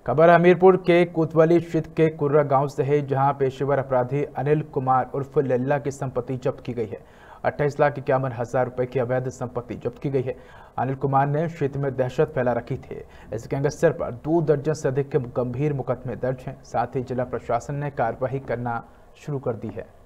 खबर हमीरपुर के कोतवाली क्षेत्र के कुर्रा गांव से है, जहां पेशेवर अपराधी अनिल कुमार उर्फ लल्ला की संपत्ति जब्त की गई है। 28,51,000 रुपए की अवैध संपत्ति जब्त की गई है। अनिल कुमार ने क्षेत्र में दहशत फैला रखी थी। इस गैंगस्टर पर 2 दर्जन से अधिक गंभीर मुकदमे दर्ज हैं। साथ ही जिला प्रशासन ने कार्रवाई करना शुरू कर दी है।